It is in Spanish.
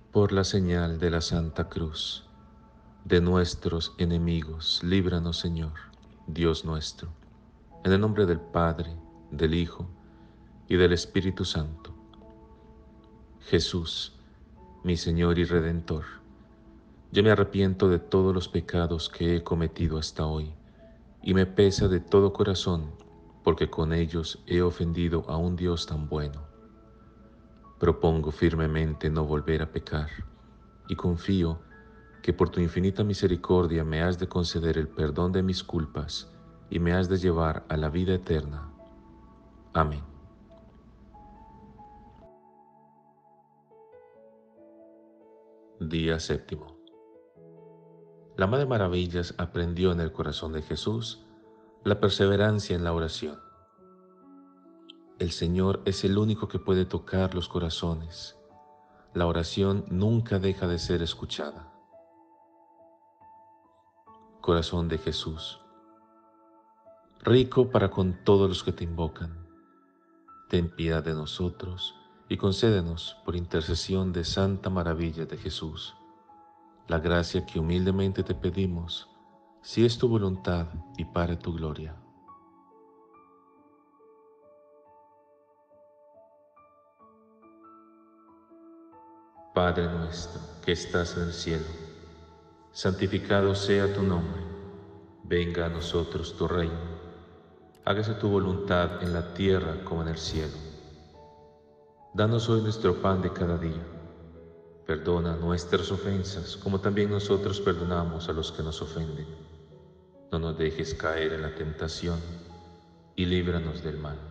Por la señal de la Santa Cruz, de nuestros enemigos, líbranos, Señor, Dios nuestro, en el nombre del Padre, del Hijo y del Espíritu Santo. Jesús, mi Señor y Redentor, yo me arrepiento de todos los pecados que he cometido hasta hoy, y me pesa de todo corazón, porque con ellos he ofendido a un Dios tan bueno. Propongo firmemente no volver a pecar, y confío que por tu infinita misericordia me has de conceder el perdón de mis culpas y me has de llevar a la vida eterna. Amén. Día séptimo. La Madre Maravillas aprendió en el corazón de Jesús la perseverancia en la oración. El Señor es el único que puede tocar los corazones. La oración nunca deja de ser escuchada. Corazón de Jesús, rico para con todos los que te invocan, ten piedad de nosotros y concédenos, por intercesión de Santa Maravilla de Jesús, la gracia que humildemente te pedimos, si es tu voluntad y para tu gloria. Padre nuestro que estás en el cielo, santificado sea tu nombre. Venga a nosotros tu reino. Hágase tu voluntad en la tierra como en el cielo. Danos hoy nuestro pan de cada día. Perdona nuestras ofensas, como también nosotros perdonamos a los que nos ofenden. No nos dejes caer en la tentación y líbranos del mal.